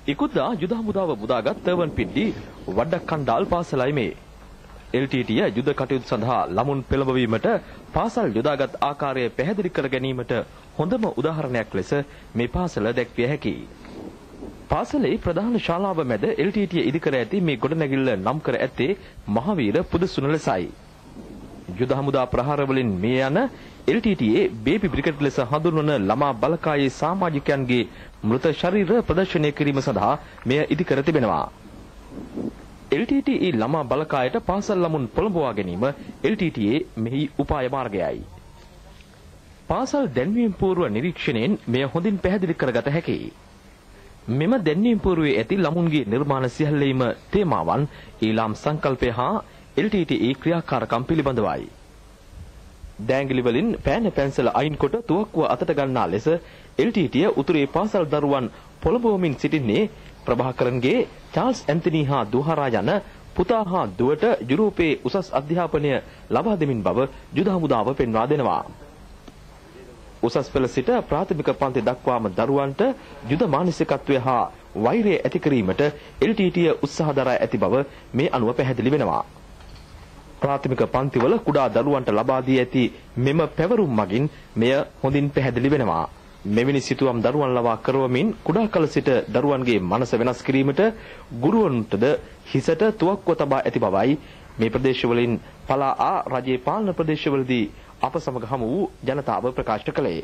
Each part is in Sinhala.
ඉකුද්දා යුද හමුදාව මුදාගත් තර්වන් පිඩ්ඩි වඩ්ඩක්කණ්ඩාල් පාසලයි මේ. LTTE යුද කටයුතු සඳහා ළමුන් පෙළඹවීමට පාසල් යොදාගත් ආකාරය පැහැදිලි කර ගැනීමට හොඳම උදාහරණයක් ලෙස මේ පාසල දැක්විය හැකියි. පාසලේ ප්‍රධාන ශාලාව මැද LTTE ඉදිකර ඇති මේ ගොඩනැගිල්ල නම් කර ඇත්තේ මහවීර පුදසුන ලෙසයි. යුද හමුදා ප්‍රහාර වලින් මේ යන LTTE බේබි බ්‍රිගේඩ් ලෙස හඳුන්වන ළමා බලකායේ සමාජිකයන්ගේ මృత ශරීර ප්‍රදර්ශනය කිරීම සඳහා මෙය ඉදිකර තිබෙනවා. LTTE ළමා බලකායට පාසල් ළමුන් පොළඹවා ගැනීම LTTE මෙහි උපාය මාර්ගයයි. පාසල් දැන්වීම් පූර්ව නිරීක්ෂණයෙන් මෙය හොඳින් පැහැදිලි කරගත හැකියි. මෙම දැන්වීම් පූර්වයේ ඇති ළමුන්ගේ නිර්මාණ සියල්ලේම තේමාවන් ඊළාම් සංකල්පය හා LTTE ක්‍රියාකාරකම් පිළිබඳවයි. දෑංගිලි වලින් පෑන පැන්සල අයින් කොට තුවක්කුව අතට ගන්නා ලෙස LTTE උතුරේ පාසල් දරුවන් පොළඹවමින් සිටින්නේ ප්‍රභාකරන්ගේ චාල්ස් ඇන්තනි හා දුහරා යන පුතා හා දුවට යුරෝපයේ උසස් අධ්‍යාපනය ලබා දෙමින් බව යුද හමුදාව පෙන්වා දෙනවා. උසස් පෙළ සිට ප්‍රාථමික පන්ති දක්වාම දරුවන්ට යුද මානසිකත්වය හා වෛරය ඇති කිරීමට LTTE උත්සාහ දරා ඇති බව මේ අනුව පැහැදිලි වෙනවා. ප්‍රාථමික පන්තිවල කුඩා දරුවන්ට ලබා දී ඇති මෙම පැවරුම් මගින් මෙය හොඳින් පැහැදිලි වෙනවා. මෙවැනි සිතුවම් දරුවන් ලවා කරවමින් කුඩා කල සිට දරුවන්ගේ මනස වෙනස් කිරීමට ගුරුවරුන්ටද හිසට තුවක්කුව තබා ඇති බවයි මේ ප්‍රදේශවලින් පලා ආ රජයේ පාලන ප්‍රදේශවලදී අප සමග හමු වූ ජනතාව ප්‍රකාශ කළේ.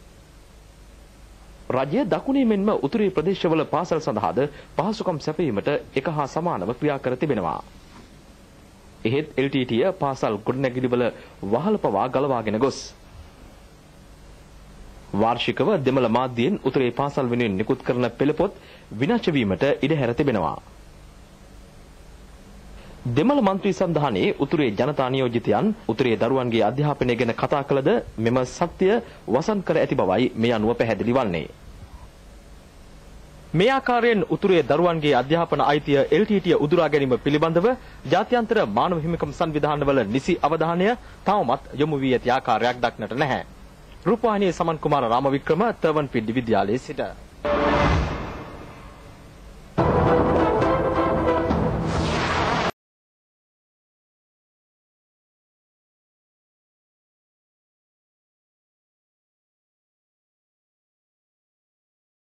රජය දකුණේ මෙන්ම උතුරේ ප්‍රදේශවල පාසල් සඳහාද පහසුකම් සැපයීමට එක හා සමානව ක්‍රියා කර තිබෙනවා. එහෙත් LTTE පාසල් ගොඩනැගිලිවල වහල පවා ගලවාගෙන ගොස් වාර්ෂිකව දෙමළ මාධ්‍යයෙන් උතුරේ පාසල් වෙනුවෙන් නිකුත් කරන පෙළපොත් විනාශ වීමට ඉඩ හැර තිබෙනවා. දෙමළ මන්ත්‍රී සන්ධානයේ උතුරේ ජනතා නියෝජිතයන් උතුරේ දරුවන්ගේ අධ්‍යාපනය ගැන කතා කළද මෙම සත්‍ය වසන් කර ඇති බවයි මේ අනුව පැහැදිලි වන්නේ. මේ ආකාරයෙන් උතුරේ දරුවන්ගේ අධ්‍යාපන අයිතිය LTTE උදුරා ගැනීම පිළිබඳව ජාත්‍යන්තර මානව හිමිකම් සංවිධානවල නිසි අවධානය තවමත් යොමු වී ඇති ආකාරයක් දක්නට නැහැ. රූපවාහිනියේ සමන් කුමාර රාමවික්‍රම තර්වන් පිඩ්ඩි විද්‍යාලයේ සිට